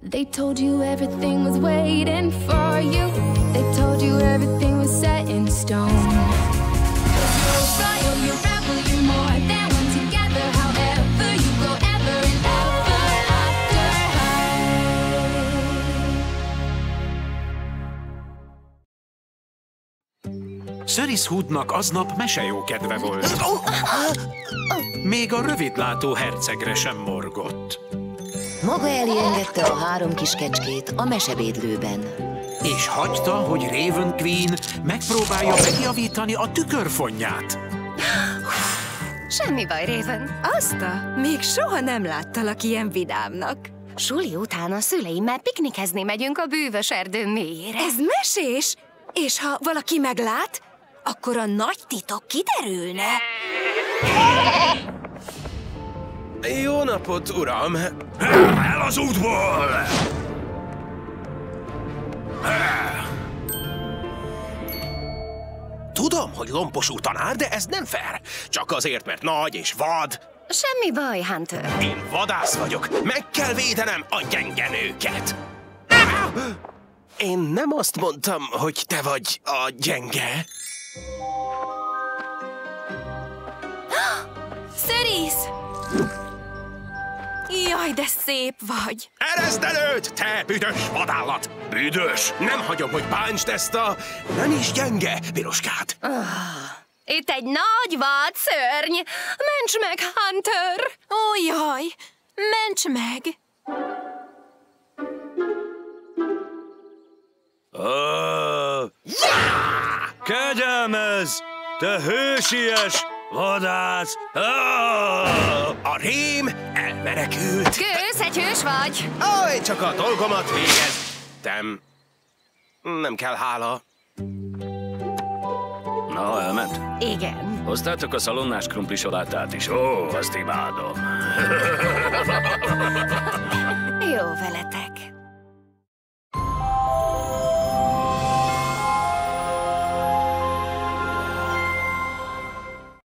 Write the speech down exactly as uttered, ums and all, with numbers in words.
They told you everything was waiting for you. They told you everything was set in stone. You're royal, you're rebel, you're more than one together. However you go, ever and ever after high. Szörizhúdnak aznap mesejó kedve volt. Még a rövidlátó hercegre sem morgott. Maga elé engedte a három kis kecskét a mesebédlőben. És hagyta, hogy Raven Queen megpróbálja megjavítani a tükörfonját. Semmi baj, Raven. Azt a, még soha nem láttalak ilyen vidámnak. Suli után a szüleimmel piknikezni megyünk a bűvös erdő mélyére. Ez mesés? És ha valaki meglát, akkor a nagy titok kiderülne. Jó napot, uram! El az útból! Tudom, hogy lomposú tanár, de ez nem fair. Csak azért, mert nagy és vad. Semmi baj, Hunter. Én vadász vagyok. Meg kell védenem a gyenge nőket. Én nem azt mondtam, hogy te vagy a gyenge. Cerise! Jaj, de szép vagy! Ereszd előtt, te büdös vadállat! Büdös! Nem hagyom, hogy bántsd ezt a nem is gyenge piroskát. Oh, itt egy nagy vad szörny! Ments meg, Hunter! Ó, jaj! Ments meg! Oh. Kegyelmezz! Te hősies vadász! Oh. A rém elmenekült. Gőz, egy hős vagy! Aj, csak a dolgomat végeztem. Nem kell hála. Na, elment? Igen. Hoztátok a szalonnás krumpli salátát is. Ó, azt imádom. Jó veletek.